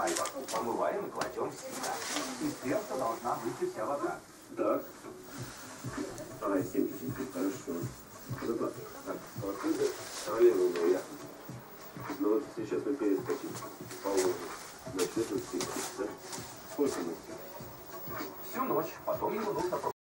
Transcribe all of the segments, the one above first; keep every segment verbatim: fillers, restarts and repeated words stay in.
майва. Помываем и кладем сюда. И сверху должна быть вся вода. Так. А, семьдесят, хорошо. Ну, так, полотенце, параллельно я. Ну вот сейчас мы перескочим. Положим. Значит, это семьдесят, да? Сколько мы? Всю ночь, потом его нужно...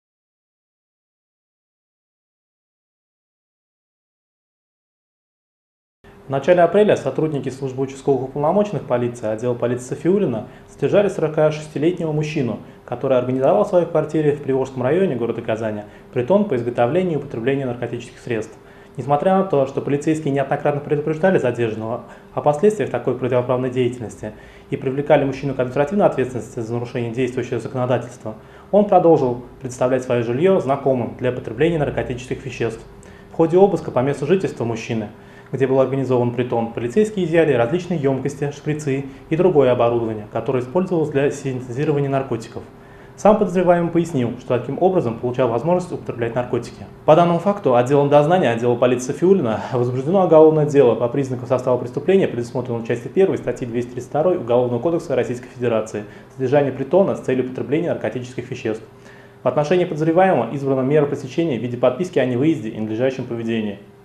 В начале апреля сотрудники службы участковых уполномоченных полиции отдела полиции Сафиуллина задержали сорокашестилетнего мужчину, который организовал в своей квартире в Приволжском районе города Казани притон по изготовлению и употреблению наркотических средств. Несмотря на то, что полицейские неоднократно предупреждали задержанного о последствиях такой противоправной деятельности и привлекали мужчину к административной ответственности за нарушение действующего законодательства, он продолжил предоставлять свое жилье знакомым для потребления наркотических веществ. В ходе обыска по месту жительства мужчины, где был организован притон, полицейские изъяли различные емкости, шприцы и другое оборудование, которое использовалось для синтезирования наркотиков. Сам подозреваемый пояснил, что таким образом получал возможность употреблять наркотики. По данному факту отделом дознания отдела полиции Сафиуллина возбуждено уголовное дело по признакам состава преступления, предусмотренного в части первой статьи двести тридцать два Уголовного кодекса Российской Федерации «Содержание притона с целью употребления наркотических веществ». В отношении подозреваемого избрана мера пресечения в виде подписки о невыезде и надлежащем поведении.